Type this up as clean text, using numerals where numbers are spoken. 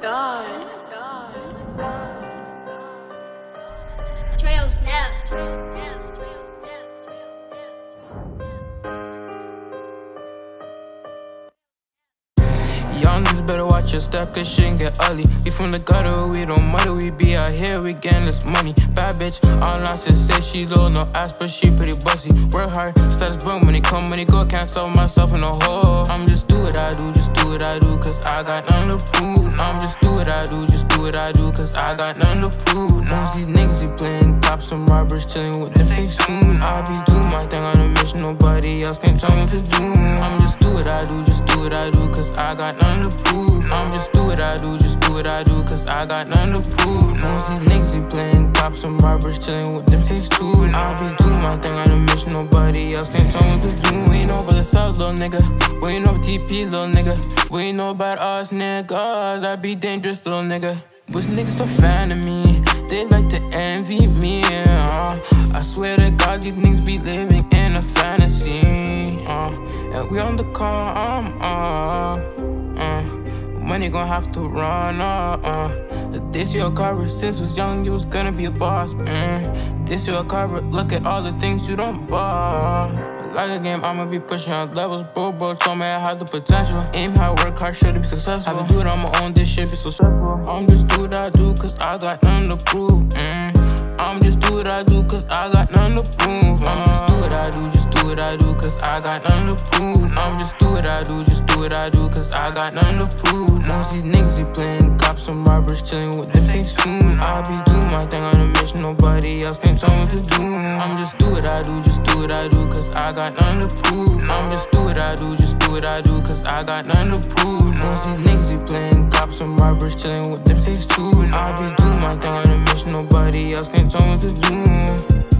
Trail snap. Young niggas better watch your step, cause shit can get ugly. We from the gutter, we don't muddy, we be out here, we getting this money. Bad bitch, all nonsense, say she low, no ass, but she pretty bussy. Work hard, status boom, money come, money go, can't sell myself in a hole. I'm just do what I do, just do what I do, cause I got nothing to prove. I'm just do what I do, just do what I do, cause I got nothing to prove. Most these niggas be playing cops and robbers, chilling with them fake spoon. I be doing my thing on a mission, nobody else can tell me what to do. I'm just do what I do, just do what I do, cause I got nothing to prove. I'm just do what I do, just do what I do, cause I got nothing to prove. Most these niggas be playing cops and robbers, chilling with them fake spoon. I be doing my thing on a mission, nobody else can tell me what to do. We ain't know about the South, little nigga. We ain't know about TP, little nigga. We ain't know about us, niggas. I be dangerous, little nigga. Which niggas so fan of me? They like to envy me, I swear to God, these niggas be living in a fantasy, and we on the call, money gon' have to run, This your Carver, since was young, you was gonna be a boss, This your Carver, look at all the things you don't buy. Like a game, I'ma be pushing out levels. Bro told me I had the potential. Aim high, work hard, sure to be successful. Have to do it on my own, this shit be so stressful. I'm just do what I do, cause I got nothing to prove, I'm just do what I do, cause I got nothing to prove. I'm just do what I do, just do what I do, cause I got nothing to prove. I'm just do what I do, just do what I do, cause I got nothing to prove. Most these niggas be playing cops and robbers, chilling with them fake spoon. I be doing my thing on a mission, nobody else can tell me what to do. I'm just do what I do, just do what I do, cause I got nothing to prove. I'm just do what I do, just do what I do, cause I got nothing to prove. Most these niggas be playing cops and robbers, chilling with them fake spoon. I be doing my thing on a mission, nobody else can tell me what to do.